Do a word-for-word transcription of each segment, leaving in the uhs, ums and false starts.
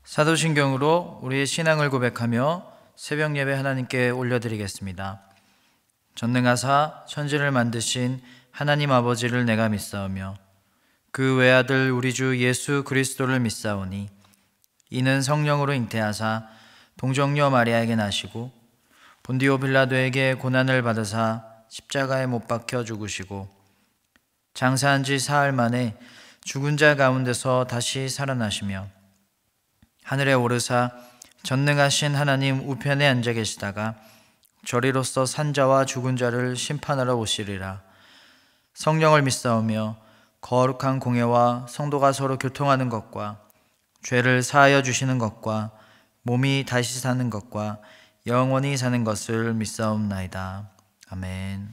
사도신경으로 우리의 신앙을 고백하며 새벽 예배 하나님께 올려드리겠습니다. 전능하사 천지를 만드신 하나님 아버지를 내가 믿사오며 그 외아들 우리 주 예수 그리스도를 믿사오니 이는 성령으로 잉태하사 동정녀 마리아에게 나시고 본디오 빌라도에게 고난을 받으사 십자가에 못 박혀 죽으시고 장사한 지 사흘 만에 죽은 자 가운데서 다시 살아나시며 하늘에 오르사 전능하신 하나님 우편에 앉아 계시다가 저리로서 산자와 죽은 자를 심판하러 오시리라. 성령을 믿사오며 거룩한 공예와 성도가 서로 교통하는 것과 죄를 사하여 주시는 것과 몸이 다시 사는 것과 영원히 사는 것을 믿사옵나이다. 아멘.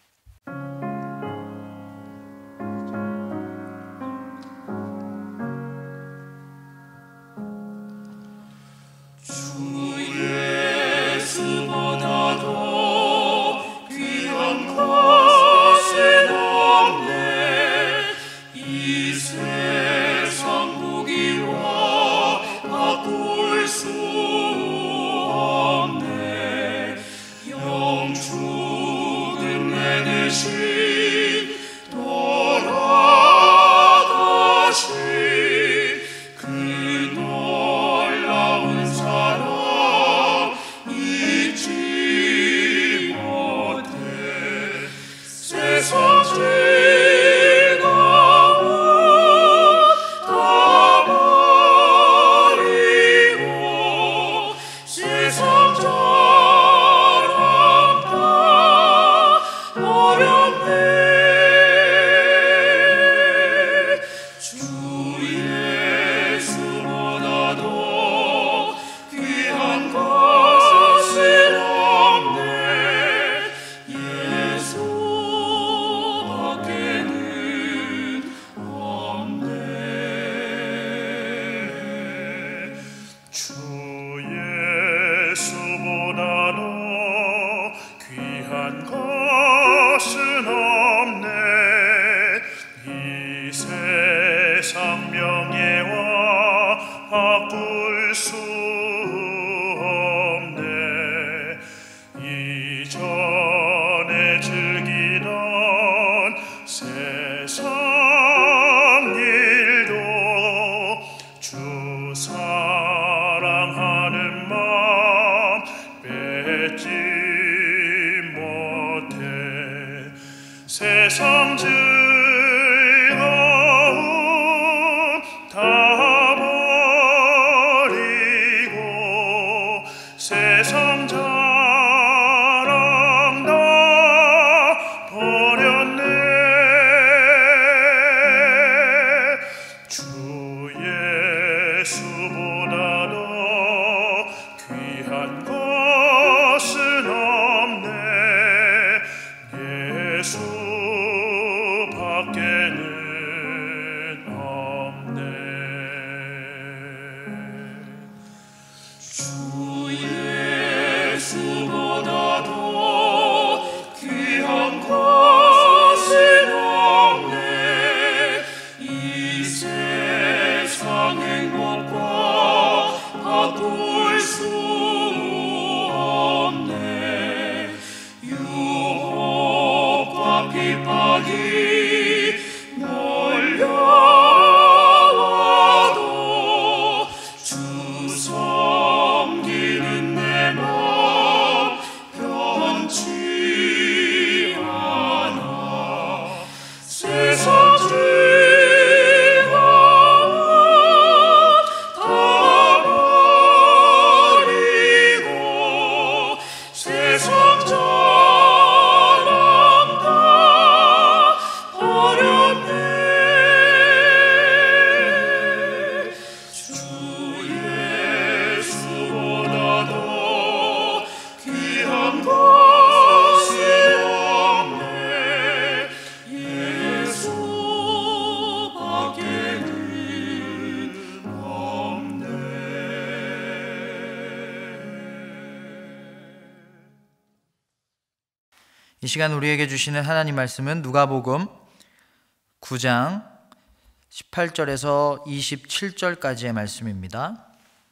이 시간 우리에게 주시는 하나님 말씀은 누가복음 구 장 십팔 절에서 이십칠 절까지의 말씀입니다.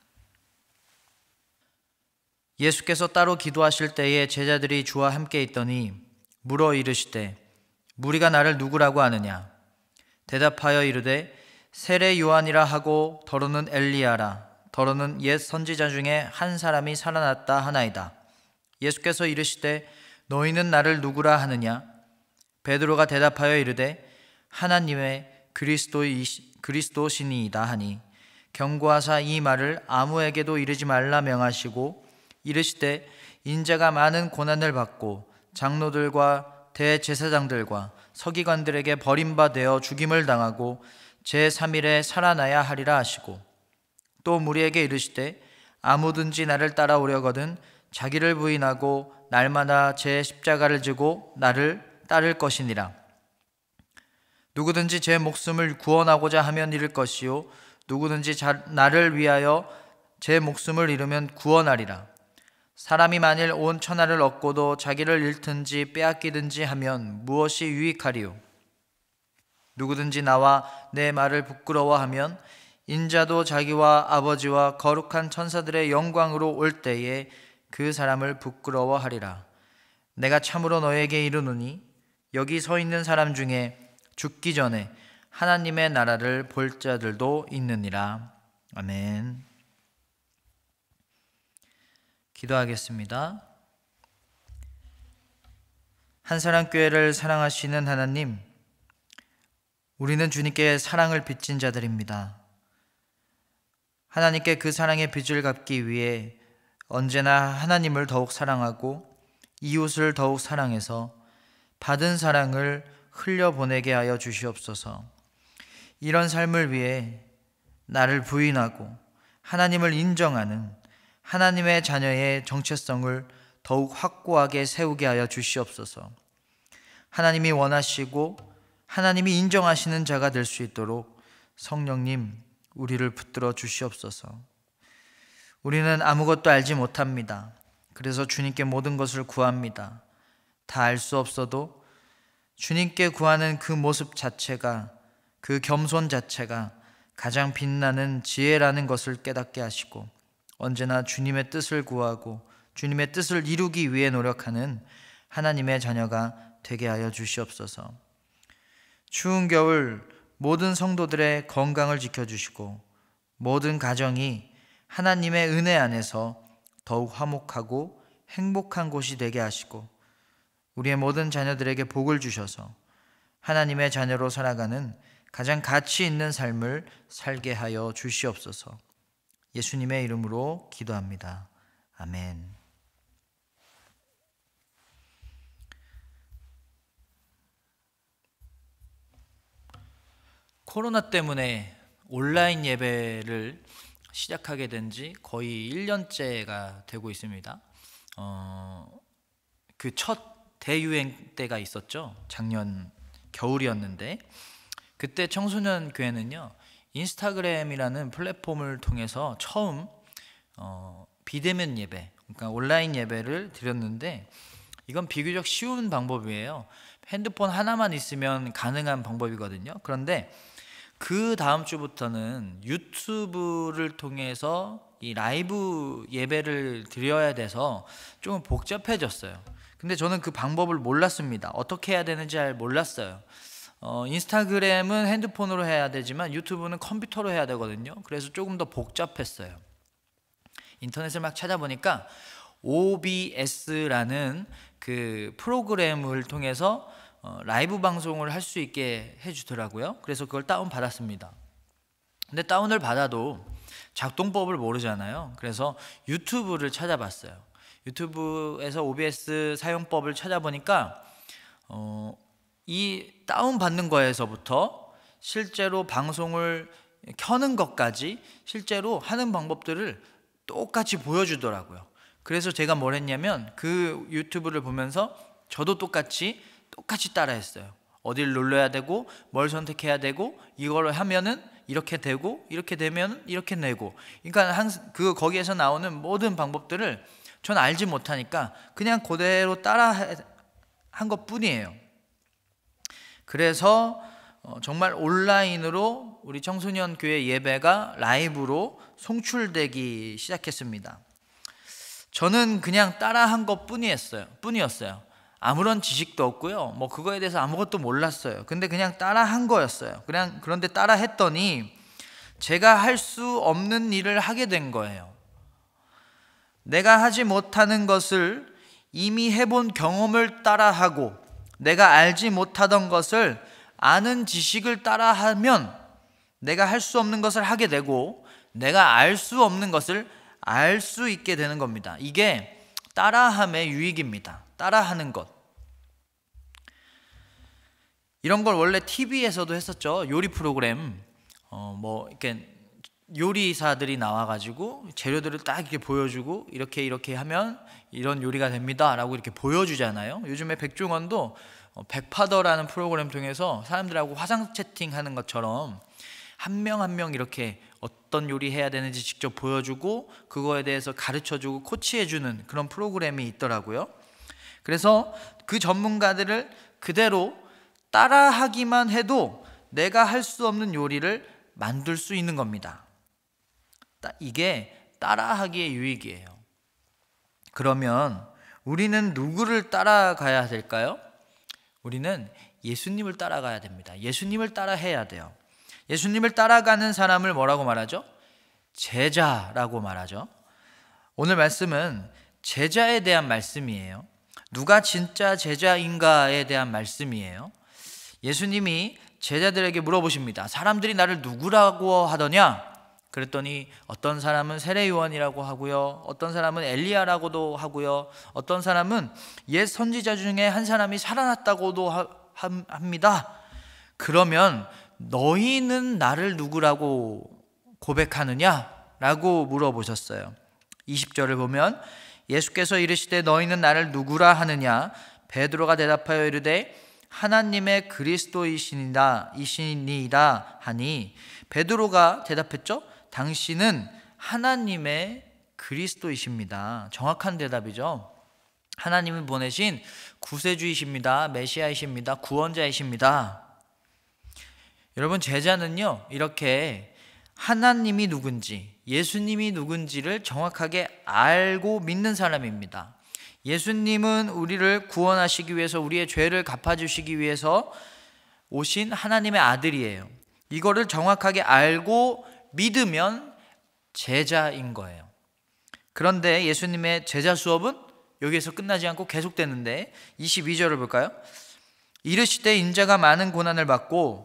예수께서 따로 기도하실 때에 제자들이 주와 함께 있더니 물어 이르시되 무리가 나를 누구라고 하느냐? 대답하여 이르되 세례 요한이라 하고 더러는 엘리야라 더러는 옛 선지자 중에 한 사람이 살아났다 하나이다. 예수께서 이르시되 너희는 나를 누구라 하느냐? 베드로가 대답하여 이르되 하나님의 그리스도이, 그리스도시니이다 하니 경고하사 이 말을 아무에게도 이르지 말라 명하시고 이르시되 인자가 많은 고난을 받고 장로들과 대제사장들과 서기관들에게 버림받아 죽임을 당하고 제삼 일에 살아나야 하리라 하시고 또 무리에게 이르시되 아무든지 나를 따라오려거든 자기를 부인하고 날마다 제 십자가를 지고 나를 따를 것이니라. 누구든지 제 목숨을 구원하고자 하면 잃을 것이요 누구든지 자, 나를 위하여 제 목숨을 잃으면 구원하리라. 사람이 만일 온 천하를 얻고도 자기를 잃든지 빼앗기든지 하면 무엇이 유익하리요? 누구든지 나와 내 말을 부끄러워하면 인자도 자기와 아버지와 거룩한 천사들의 영광으로 올 때에 그 사람을 부끄러워하리라. 내가 참으로 너에게 이르노니 여기 서 있는 사람 중에 죽기 전에 하나님의 나라를 볼 자들도 있느니라. 아멘. 기도하겠습니다. 한사랑교회를 사랑하시는 하나님, 우리는 주님께 사랑을 빚진 자들입니다. 하나님께 그 사랑의 빚을 갚기 위해 언제나 하나님을 더욱 사랑하고 이웃을 더욱 사랑해서 받은 사랑을 흘려보내게 하여 주시옵소서. 이런 삶을 위해 나를 부인하고 하나님을 인정하는 하나님의 자녀의 정체성을 더욱 확고하게 세우게 하여 주시옵소서. 하나님이 원하시고 하나님이 인정하시는 자가 될 수 있도록 성령님 우리를 붙들어 주시옵소서. 우리는 아무것도 알지 못합니다. 그래서 주님께 모든 것을 구합니다. 다 알 수 없어도 주님께 구하는 그 모습 자체가, 그 겸손 자체가 가장 빛나는 지혜라는 것을 깨닫게 하시고 언제나 주님의 뜻을 구하고 주님의 뜻을 이루기 위해 노력하는 하나님의 자녀가 되게 하여 주시옵소서. 추운 겨울 모든 성도들의 건강을 지켜주시고 모든 가정이 하나님의 은혜 안에서 더욱 화목하고 행복한 곳이 되게 하시고 우리의 모든 자녀들에게 복을 주셔서 하나님의 자녀로 살아가는 가장 가치 있는 삶을 살게 하여 주시옵소서. 예수님의 이름으로 기도합니다. 아멘. 코로나 때문에 온라인 예배를 시작하게 된 지 거의 일 년째가 되고 있습니다. 어, 그 첫 대유행 때가 있었죠. 작년 겨울이었는데 그때 청소년 교회는요 인스타그램이라는 플랫폼을 통해서 처음 어, 비대면 예배, 그러니까 온라인 예배를 드렸는데 이건 비교적 쉬운 방법이에요. 핸드폰 하나만 있으면 가능한 방법이거든요. 그런데 그 다음 주부터는 유튜브를 통해서 이 라이브 예배를 드려야 돼서 좀 복잡해졌어요. 근데 저는 그 방법을 몰랐습니다. 어떻게 해야 되는지 잘 몰랐어요. 어, 인스타그램은 핸드폰으로 해야 되지만 유튜브는 컴퓨터로 해야 되거든요. 그래서 조금 더 복잡했어요. 인터넷을 막 찾아보니까 오비에스라는 그 프로그램을 통해서 어, 라이브 방송을 할 수 있게 해주더라고요. 그래서 그걸 다운 받았습니다. 근데 다운을 받아도 작동법을 모르잖아요. 그래서 유튜브를 찾아봤어요. 유튜브에서 오비에스 사용법을 찾아보니까 어, 이 다운 받는 거에서부터 실제로 방송을 켜는 것까지 실제로 하는 방법들을 똑같이 보여주더라고요. 그래서 제가 뭘 했냐면 그 유튜브를 보면서 저도 똑같이 똑같이 따라했어요. 어디를 눌러야 되고 뭘 선택해야 되고 이걸 하면은 이렇게 되고 이렇게 되면 이렇게 내고, 그러니까 항상 그 거기에서 나오는 모든 방법들을 전 알지 못하니까 그냥 그대로 따라 한 것뿐이에요. 그래서 정말 온라인으로 우리 청소년 교회 예배가 라이브로 송출되기 시작했습니다. 저는 그냥 따라한 것 뿐이었어요. 뿐이었어요. 아무런 지식도 없고요. 뭐 그거에 대해서 아무것도 몰랐어요. 근데 그냥 따라한 거였어요. 그냥 그런데 따라했더니 제가 할 수 없는 일을 하게 된 거예요. 내가 하지 못하는 것을 이미 해본 경험을 따라하고, 내가 알지 못하던 것을 아는 지식을 따라하면 내가 할 수 없는 것을 하게 되고, 내가 알 수 없는 것을 알 수 있게 되는 겁니다. 이게 따라함의 유익입니다. 따라하는 것. 이런 걸 원래 티비에서도 했었죠. 요리 프로그램. 어, 뭐 이렇게 요리사들이 나와가지고 재료들을 딱 이렇게 보여주고, 이렇게 이렇게 하면 이런 요리가 됩니다 라고 이렇게 보여주잖아요. 요즘에 백종원도 백파더라는 프로그램 통해서 사람들하고 화상 채팅하는 것처럼 한 명 한 명 이렇게 어떤 요리 해야 되는지 직접 보여주고, 그거에 대해서 가르쳐주고 코치해주는 그런 프로그램이 있더라고요. 그래서 그 전문가들을 그대로 따라하기만 해도 내가 할 수 없는 요리를 만들 수 있는 겁니다. 이게 따라하기의 유익이에요. 그러면 우리는 누구를 따라가야 될까요? 우리는 예수님을 따라가야 됩니다. 예수님을 따라해야 돼요. 예수님을 따라가는 사람을 뭐라고 말하죠? 제자라고 말하죠. 오늘 말씀은 제자에 대한 말씀이에요. 누가 진짜 제자인가에 대한 말씀이에요. 예수님이 제자들에게 물어보십니다. 사람들이 나를 누구라고 하더냐? 그랬더니 어떤 사람은 세례요한이라고 하고요, 어떤 사람은 엘리야라고도 하고요, 어떤 사람은 옛 선지자 중에 한 사람이 살아났다고도 하, 합니다. 그러면 너희는 나를 누구라고 고백하느냐? 라고 물어보셨어요. 이십 절을 보면 예수께서 이르시되 너희는 나를 누구라 하느냐? 베드로가 대답하여 이르되 하나님의 그리스도이시니이다 이시니이다 하니, 베드로가 대답했죠. 당신은 하나님의 그리스도이십니다. 정확한 대답이죠. 하나님을 보내신 구세주이십니다. 메시아이십니다. 구원자이십니다. 여러분, 제자는요, 이렇게 하나님이 누군지, 예수님이 누군지를 정확하게 알고 믿는 사람입니다. 예수님은 우리를 구원하시기 위해서, 우리의 죄를 갚아주시기 위해서 오신 하나님의 아들이에요. 이거를 정확하게 알고 믿으면 제자인 거예요. 그런데 예수님의 제자 수업은 여기에서 끝나지 않고 계속되는데, 이십이 절을 볼까요? 이르시되 인자가 많은 고난을 받고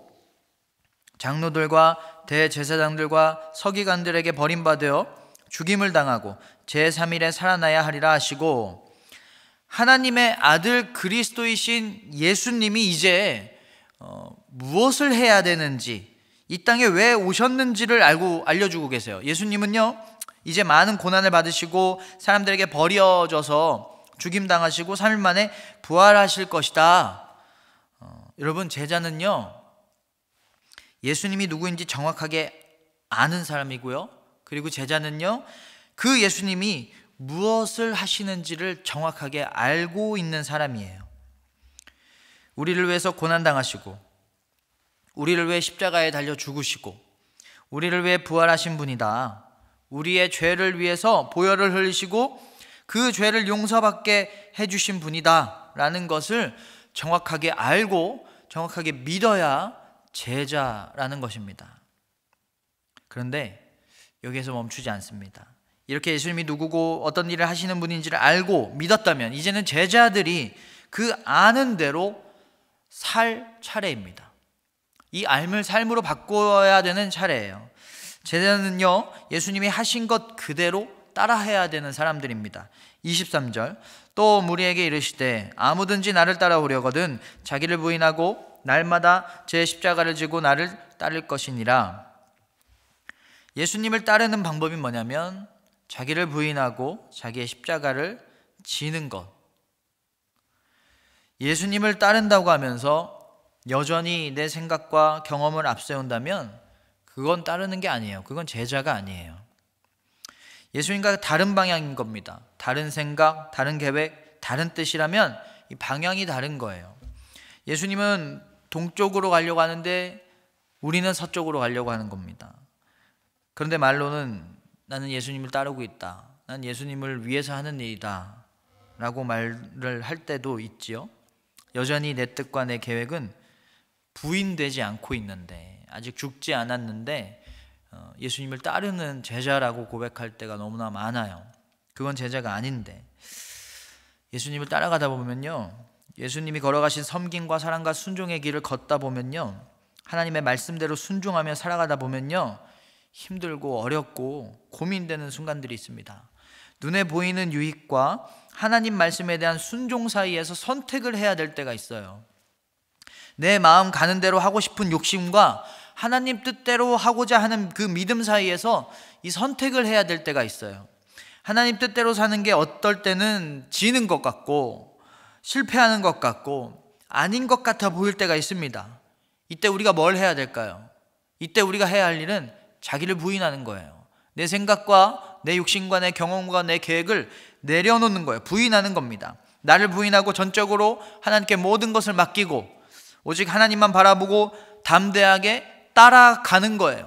장로들과 대제사장들과 서기관들에게 버림받아 죽임을 당하고 제삼 일에 살아나야 하리라 하시고, 하나님의 아들 그리스도이신 예수님이 이제 어, 무엇을 해야 되는지, 이 땅에 왜 오셨는지를 알고 알려주고 계세요. 예수님은요, 이제 많은 고난을 받으시고 사람들에게 버려져서 죽임당하시고 삼 일 만에 부활하실 것이다. 어, 여러분, 제자는요, 예수님이 누구인지 정확하게 아는 사람이고요, 그리고 제자는요, 그 예수님이 무엇을 하시는지를 정확하게 알고 있는 사람이에요. 우리를 위해서 고난당하시고, 우리를 위해 십자가에 달려 죽으시고, 우리를 위해 부활하신 분이다. 우리의 죄를 위해서 보혈을 흘리시고 그 죄를 용서받게 해주신 분이다 라는 것을 정확하게 알고 정확하게 믿어야 제자라는 것입니다. 그런데 여기에서 멈추지 않습니다. 이렇게 예수님이 누구고 어떤 일을 하시는 분인지를 알고 믿었다면 이제는 제자들이 그 아는 대로 살 차례입니다. 이 알을 삶으로 바꿔야 되는 차례예요. 제자는요, 예수님이 하신 것 그대로 따라해야 되는 사람들입니다. 이십삼 절, 또 무리에게 이르시되 아무든지 나를 따라오려거든 자기를 부인하고 날마다 제 십자가를 지고 나를 따를 것이니라. 예수님을 따르는 방법이 뭐냐면 자기를 부인하고 자기의 십자가를 지는 것. 예수님을 따른다고 하면서 여전히 내 생각과 경험을 앞세운다면 그건 따르는 게 아니에요. 그건 제자가 아니에요. 예수님과 다른 방향인 겁니다. 다른 생각, 다른 계획, 다른 뜻이라면 이 방향이 다른 거예요. 예수님은 동쪽으로 가려고 하는데 우리는 서쪽으로 가려고 하는 겁니다. 그런데 말로는 나는 예수님을 따르고 있다. 난 예수님을 위해서 하는 일이다 라고 말을 할 때도 있지요. 여전히 내 뜻과 내 계획은 부인되지 않고 있는데, 아직 죽지 않았는데 예수님을 따르는 제자라고 고백할 때가 너무나 많아요. 그건 제자가 아닌데, 예수님을 따라가다 보면요, 예수님이 걸어가신 섬김과 사랑과 순종의 길을 걷다 보면요, 하나님의 말씀대로 순종하며 살아가다 보면요, 힘들고 어렵고 고민되는 순간들이 있습니다. 눈에 보이는 유익과 하나님 말씀에 대한 순종 사이에서 선택을 해야 될 때가 있어요. 내 마음 가는 대로 하고 싶은 욕심과 하나님 뜻대로 하고자 하는 그 믿음 사이에서 이 선택을 해야 될 때가 있어요. 하나님 뜻대로 사는 게 어떨 때는 지는 것 같고 실패하는 것 같고 아닌 것 같아 보일 때가 있습니다. 이때 우리가 뭘 해야 될까요? 이때 우리가 해야 할 일은 자기를 부인하는 거예요. 내 생각과 내 욕심과 내 경험과 내 계획을 내려놓는 거예요. 부인하는 겁니다. 나를 부인하고 전적으로 하나님께 모든 것을 맡기고 오직 하나님만 바라보고 담대하게 따라가는 거예요.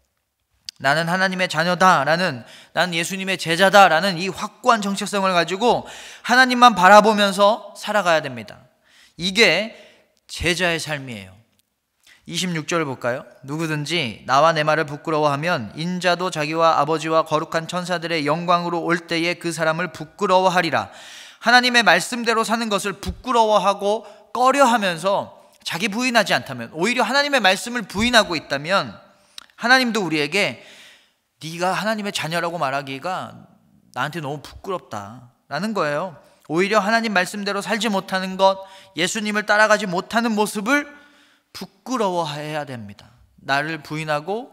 나는 하나님의 자녀다라는, 나는 예수님의 제자다라는 이 확고한 정체성을 가지고 하나님만 바라보면서 살아가야 됩니다. 이게 제자의 삶이에요. 이십육 절을 볼까요? 누구든지 나와 내 말을 부끄러워하면 인자도 자기와 아버지와 거룩한 천사들의 영광으로 올 때에 그 사람을 부끄러워하리라. 하나님의 말씀대로 사는 것을 부끄러워하고 꺼려하면서 자기 부인하지 않다면, 오히려 하나님의 말씀을 부인하고 있다면 하나님도 우리에게 네가 하나님의 자녀라고 말하기가 나한테 너무 부끄럽다라는 거예요. 오히려 하나님 말씀대로 살지 못하는 것, 예수님을 따라가지 못하는 모습을 부끄러워해야 됩니다. 나를 부인하고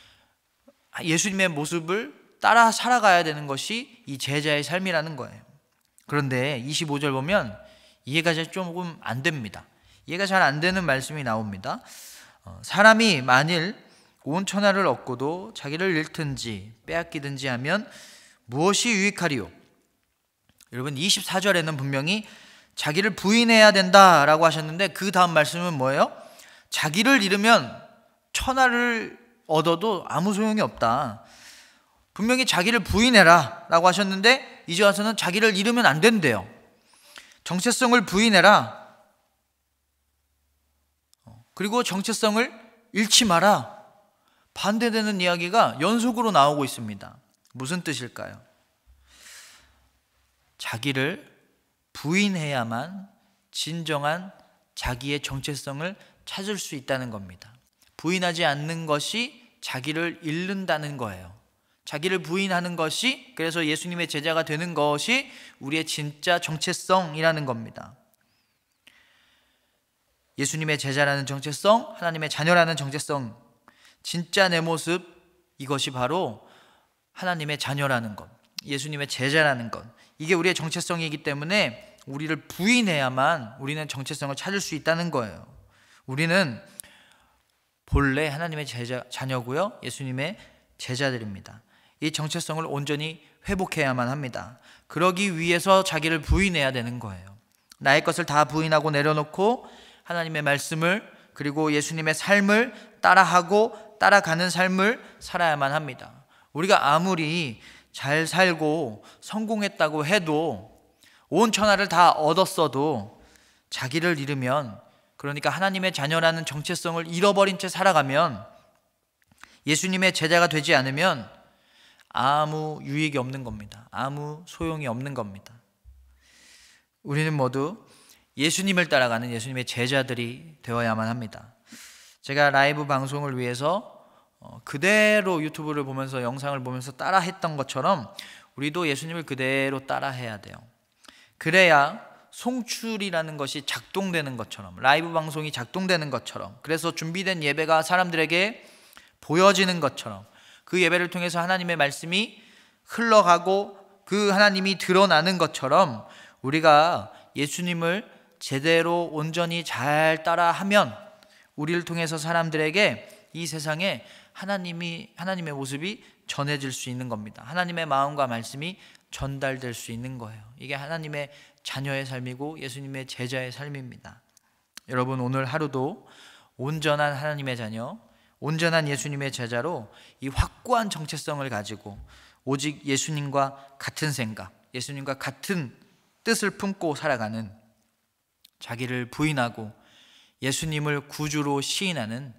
예수님의 모습을 따라 살아가야 되는 것이 이 제자의 삶이라는 거예요. 그런데 이십오 절 보면 이해가 조금 안 됩니다. 이해가 잘 안 되는 말씀이 나옵니다. 어, 사람이 만일 온 천하를 얻고도 자기를 잃든지 빼앗기든지 하면 무엇이 유익하리요? 여러분, 이십사 절에는 분명히 자기를 부인해야 된다라고 하셨는데 그 다음 말씀은 뭐예요? 자기를 잃으면 천하를 얻어도 아무 소용이 없다. 분명히 자기를 부인해라 라고 하셨는데 이제 와서는 자기를 잃으면 안 된대요. 정체성을 부인해라. 그리고 정체성을 잃지 마라. 반대되는 이야기가 연속으로 나오고 있습니다. 무슨 뜻일까요? 자기를 부인해야만 진정한 자기의 정체성을 찾을 수 있다는 겁니다. 부인하지 않는 것이 자기를 잃는다는 거예요. 자기를 부인하는 것이, 그래서 예수님의 제자가 되는 것이 우리의 진짜 정체성이라는 겁니다. 예수님의 제자라는 정체성, 하나님의 자녀라는 정체성, 진짜 내 모습, 이것이 바로 하나님의 자녀라는 것, 예수님의 제자라는 것, 이게 우리의 정체성이기 때문에 우리를 부인해야만 우리는 정체성을 찾을 수 있다는 거예요. 우리는 본래 하나님의 제자, 자녀고요, 예수님의 제자들입니다. 이 정체성을 온전히 회복해야만 합니다. 그러기 위해서 자기를 부인해야 되는 거예요. 나의 것을 다 부인하고 내려놓고 하나님의 말씀을, 그리고 예수님의 삶을 따라하고 따라가는 삶을 살아야만 합니다. 우리가 아무리 잘 살고 성공했다고 해도, 온 천하를 다 얻었어도 자기를 잃으면, 그러니까 하나님의 자녀라는 정체성을 잃어버린 채 살아가면, 예수님의 제자가 되지 않으면 아무 유익이 없는 겁니다. 아무 소용이 없는 겁니다. 우리는 모두 예수님을 따라가는 예수님의 제자들이 되어야만 합니다. 제가 라이브 방송을 위해서 그대로 유튜브를 보면서, 영상을 보면서 따라 했던 것처럼 우리도 예수님을 그대로 따라 해야 돼요. 그래야 송출이라는 것이 작동되는 것처럼, 라이브 방송이 작동되는 것처럼, 그래서 준비된 예배가 사람들에게 보여지는 것처럼, 그 예배를 통해서 하나님의 말씀이 흘러가고 그 하나님이 드러나는 것처럼 우리가 예수님을 제대로 온전히 잘 따라하면 우리를 통해서 사람들에게 이 세상에 하나님이, 하나님의 모습이 전해질 수 있는 겁니다. 하나님의 마음과 말씀이 전달될 수 있는 거예요. 이게 하나님의 자녀의 삶이고 예수님의 제자의 삶입니다. 여러분, 오늘 하루도 온전한 하나님의 자녀, 온전한 예수님의 제자로 이 확고한 정체성을 가지고 오직 예수님과 같은 생각, 예수님과 같은 뜻을 품고 살아가는, 자기를 부인하고 예수님을 구주로 시인하는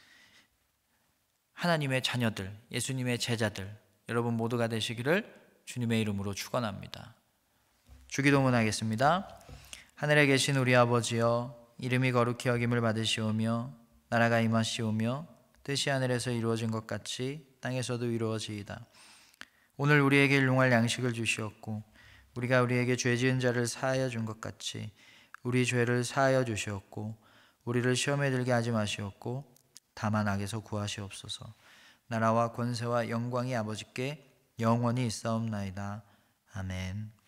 하나님의 자녀들, 예수님의 제자들, 여러분 모두가 되시기를 주님의 이름으로 축원합니다. 주기도문 하겠습니다. 하늘에 계신 우리 아버지여, 이름이 거룩히 여김을 받으시오며 나라가 임하시오며 뜻이 하늘에서 이루어진 것 같이 땅에서도 이루어지이다. 오늘 우리에게 일용할 양식을 주시옵고 우리가 우리에게 죄 지은 자를 사하여 준 것 같이 우리 죄를 사하여 주시옵고 우리를 시험에 들게 하지 마시옵고 다만 악에서 구하시옵소서. 나라와 권세와 영광이 아버지께 영원히 있사옵나이다. 아멘.